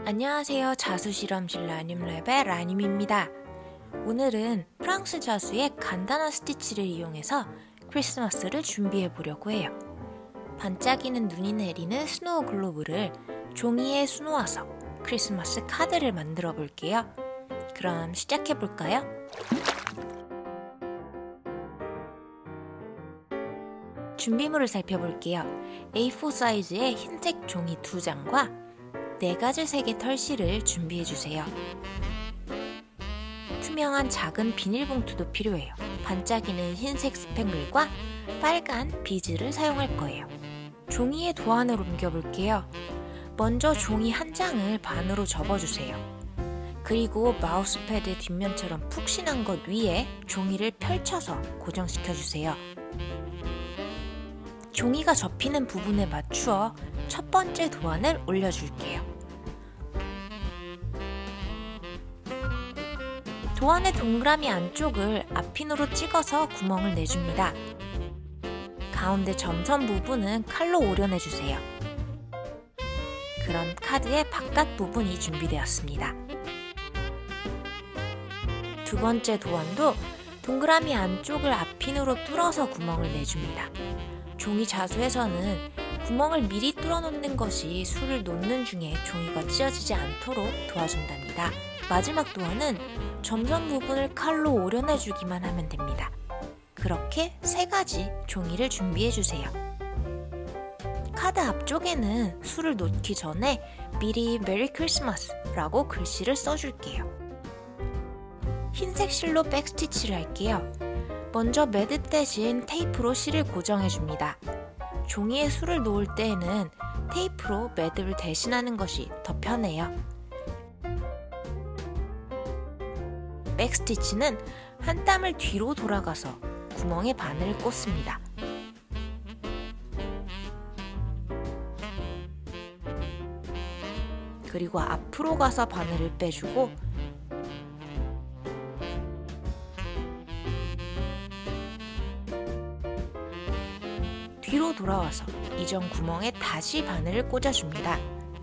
안녕하세요. 자수실험실 라늄랩의 라늄입니다. 오늘은 프랑스 자수의 간단한 스티치를 이용해서 크리스마스를 준비해 보려고 해요. 반짝이는 눈이 내리는 스노우 글로브를 종이에 수놓아서 크리스마스 카드를 만들어 볼게요. 그럼 시작해 볼까요? 준비물을 살펴볼게요. A4 사이즈의 흰색 종이 2장과 4가지 색의 털실을 준비해주세요. 투명한 작은 비닐봉투도 필요해요. 반짝이는 흰색 스팽글과 빨간 비즈를 사용할 거예요. 종이에 도안을 옮겨볼게요. 먼저 종이 한 장을 반으로 접어주세요. 그리고 마우스패드 뒷면처럼 푹신한 것 위에 종이를 펼쳐서 고정시켜주세요. 종이가 접히는 부분에 맞추어 첫 번째 도안을 올려줄게요. 도안의 동그라미 안쪽을 앞핀으로 찍어서 구멍을 내줍니다. 가운데 점선 부분은 칼로 오려내주세요. 그럼 카드의 바깥 부분이 준비되었습니다. 두 번째 도안도 동그라미 안쪽을 앞핀으로 뚫어서 구멍을 내줍니다. 종이 자수에서는 구멍을 미리 뚫어놓는 것이 술을 놓는 중에 종이가 찢어지지 않도록 도와준답니다. 마지막 도안은 점선 부분을 칼로 오려내주기만 하면 됩니다. 그렇게 3가지 종이를 준비해주세요. 카드 앞쪽에는 술을 놓기 전에 미리 메리 크리스마스라고 글씨를 써줄게요. 흰색 실로 백스티치를 할게요. 먼저 매듭 대신 테이프로 실을 고정해줍니다. 종이에 술을 놓을 때에는 테이프로 매듭을 대신하는 것이 더 편해요. 백스티치는 한 땀을 뒤로 돌아가서 구멍에 바늘을 꽂습니다. 그리고 앞으로 가서 바늘을 빼주고 뒤로 돌아와서 이전 구멍에 다시 바늘을 꽂아줍니다.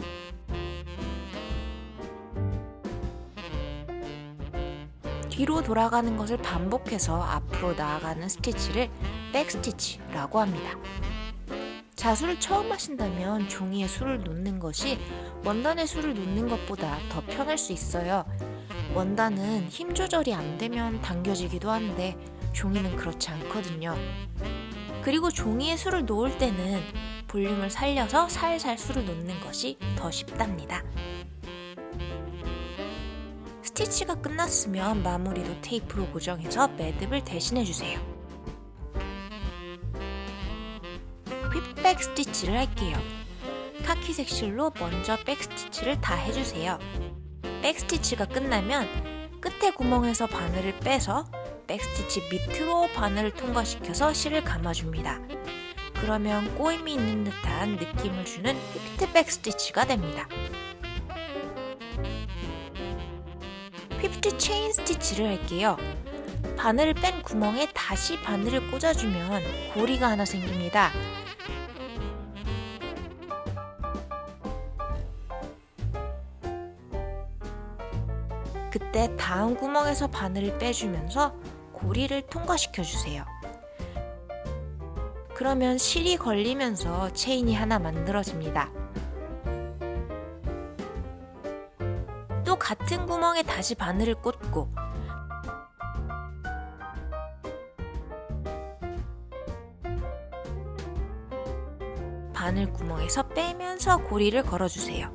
뒤로 돌아가는 것을 반복해서 앞으로 나아가는 스티치를 백스티치라고 합니다. 자수를 처음 하신다면 종이에 술을 놓는 것이 원단에 술을 놓는 것보다 더 편할 수 있어요. 원단은 힘 조절이 안 되면 당겨지기도 하는데 종이는 그렇지 않거든요. 그리고 종이에 술을 놓을 때는 볼륨을 살려서 살살 술을 놓는 것이 더 쉽답니다. 스티치가 끝났으면 마무리도 테이프로 고정해서 매듭을 대신해주세요. whipback 스티치를 할게요. 카키색 실로 먼저 백스티치를 다 해주세요. 백스티치가 끝나면 끝에 구멍에서 바늘을 빼서 백스티치 밑으로 바늘을 통과시켜서 실을 감아줍니다. 그러면 꼬임이 있는 듯한 느낌을 주는 휘프트 스티치가 됩니다. 휘프트 체인 스티치를 할게요. 바늘을 뺀 구멍에 다시 바늘을 꽂아주면 고리가 하나 생깁니다. 그때 다음 구멍에서 바늘을 빼주면서 고리를 통과시켜주세요. 그러면 실이 걸리면서 체인이 하나 만들어집니다. 또 같은 구멍에 다시 바늘을 꽂고 바늘 구멍에서 빼면서 고리를 걸어주세요.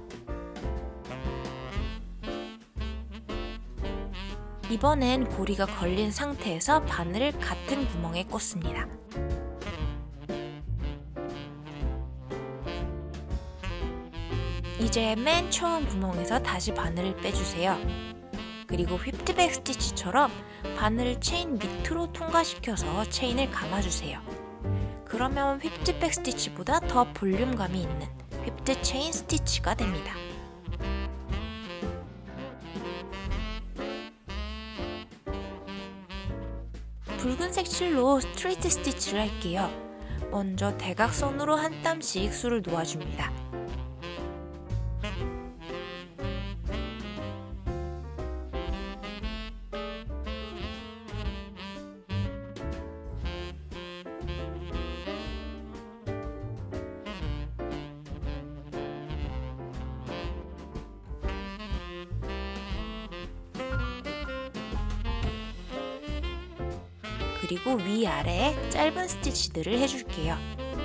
이번엔 고리가 걸린 상태에서 바늘을 같은 구멍에 꽂습니다. 이제 맨 처음 구멍에서 다시 바늘을 빼주세요. 그리고 휘프트백 스티치처럼 바늘을 체인 밑으로 통과시켜서 체인을 감아주세요. 그러면 휘프트백 스티치보다 더 볼륨감이 있는 휘프트 체인 스티치가 됩니다. 붉은색 실로 스트레이트 스티치를 할게요. 먼저 대각선으로 한 땀씩 술을 놓아줍니다. 그리고 위아래에 짧은 스티치들을 해줄게요.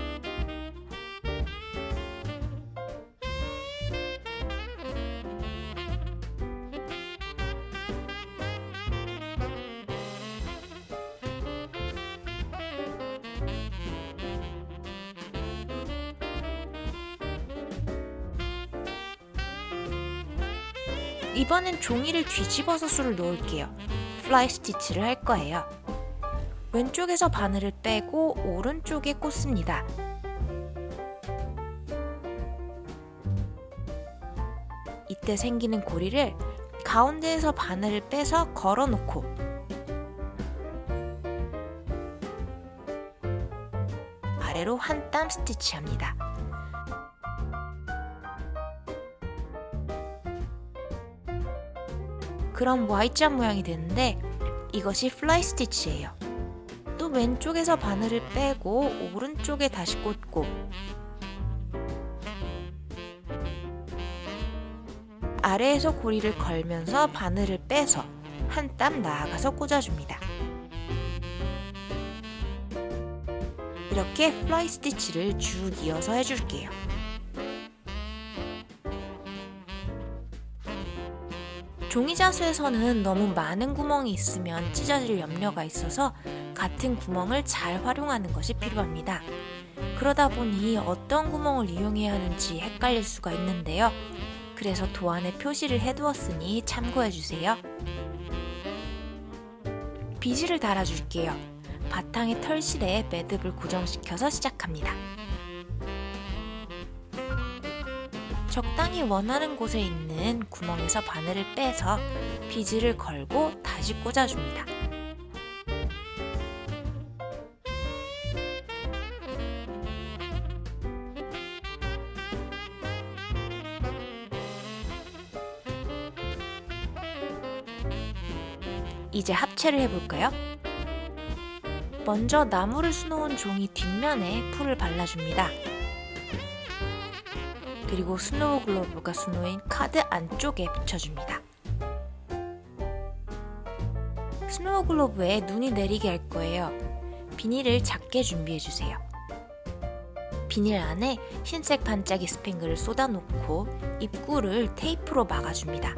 이번엔 종이를 뒤집어서 술을 놓을게요. 플라이 스티치를 할 거예요. 왼쪽에서 바늘을 빼고 오른쪽에 꽂습니다. 이때 생기는 고리를 가운데에서 바늘을 빼서 걸어놓고 아래로 한 땀 스티치합니다. 그럼 Y자 모양이 되는데 이것이 플라이 스티치예요. 또 왼쪽에서 바늘을 빼고 오른쪽에 다시 꽂고 아래에서 고리를 걸면서 바늘을 빼서 한 땀 나아가서 꽂아줍니다. 이렇게 플라이 스티치를 쭉 이어서 해줄게요. 종이자수에서는 너무 많은 구멍이 있으면 찢어질 염려가 있어서 같은 구멍을 잘 활용하는 것이 필요합니다. 그러다 보니 어떤 구멍을 이용해야 하는지 헷갈릴 수가 있는데요. 그래서 도안에 표시를 해두었으니 참고해주세요. 비즈를 달아줄게요. 바탕의 털실에 매듭을 고정시켜서 시작합니다. 적당히 원하는 곳에 있는 구멍에서 바늘을 빼서 비즈를 걸고 다시 꽂아줍니다. 이제 합체를 해볼까요? 먼저 나무를 수놓은 종이 뒷면에 풀을 발라줍니다. 그리고 스노우 글로브가 수놓인 카드 안쪽에 붙여줍니다. 스노우 글로브에 눈이 내리게 할 거예요. 비닐을 작게 준비해주세요. 비닐 안에 흰색 반짝이 스팽글을 쏟아놓고 입구를 테이프로 막아줍니다.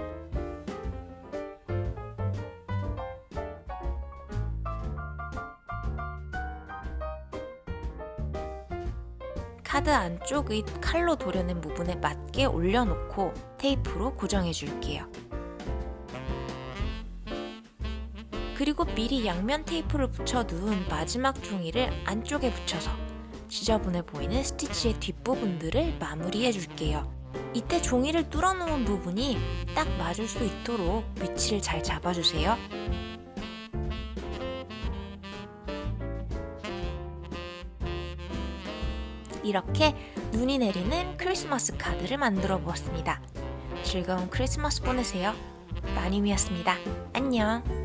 카드 안쪽의 칼로 도려낸 부분에 맞게 올려놓고 테이프로 고정해 줄게요. 그리고 미리 양면 테이프를 붙여둔 마지막 종이를 안쪽에 붙여서 지저분해 보이는 스티치의 뒷부분들을 마무리해 줄게요. 이때 종이를 뚫어놓은 부분이 딱 맞을 수 있도록 위치를 잘 잡아주세요. 이렇게 눈이 내리는 크리스마스 카드를 만들어 보았습니다. 즐거운 크리스마스 보내세요. 라님이었습니다. 안녕.